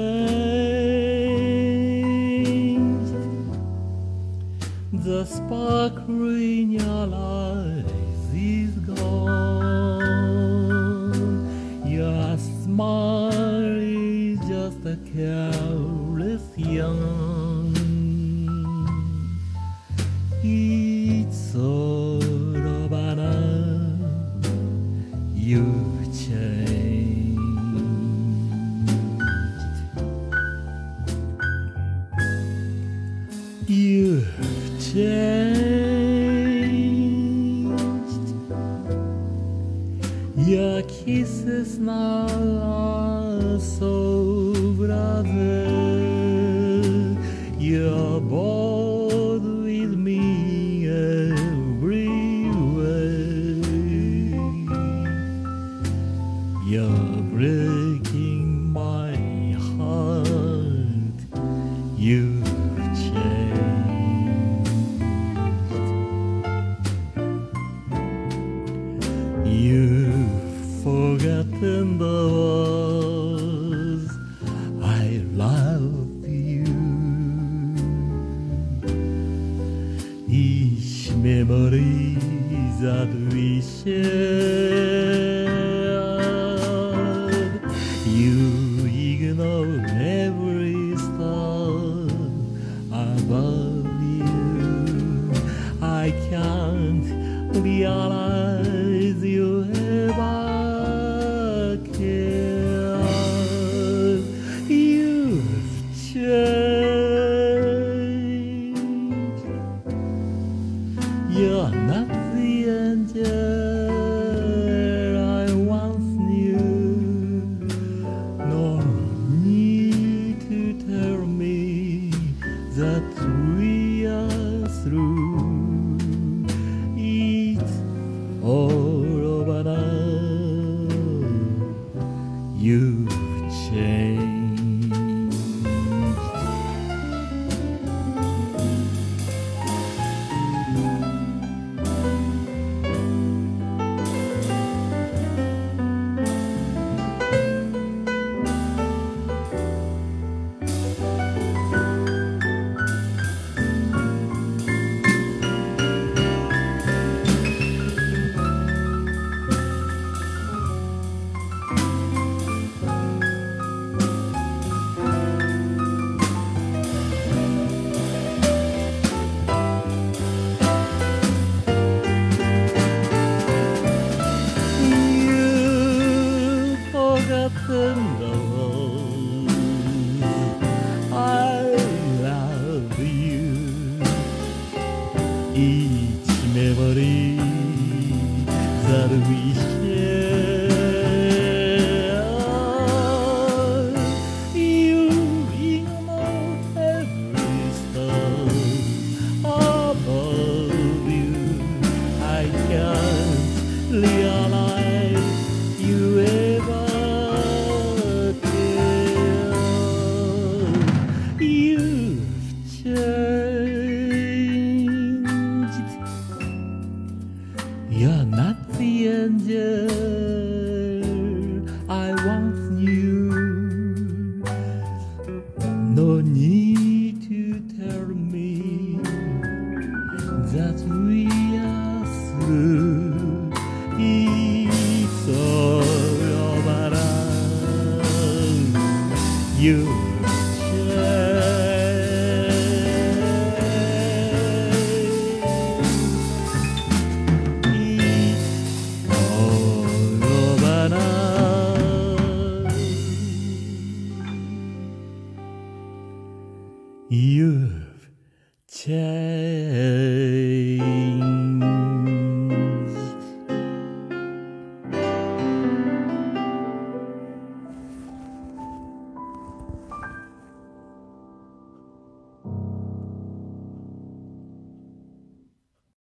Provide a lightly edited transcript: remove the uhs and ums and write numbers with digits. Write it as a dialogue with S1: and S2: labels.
S1: changed. The sparkle in your eyes is gone. Your smile is just a careless yawn. It's all over now. You changed. You've changed. Your kisses now are so brother. You're bored with me everywhere. You're breaking my heart. You've changed. You've forgotten the words I love you. Each memory that we shared, you ignore every star above you. I can't realize you ever cared. You've changed. You're not the angel I once knew. No need to tell me that we are through. It's all over now. You've changed. Forgotten the words I love you. Each memory that we share, you ignore every star above you. I can't realize you ever. You've changed. You're not the angel I once knew. No need to tell me that we are through. It's all over now. You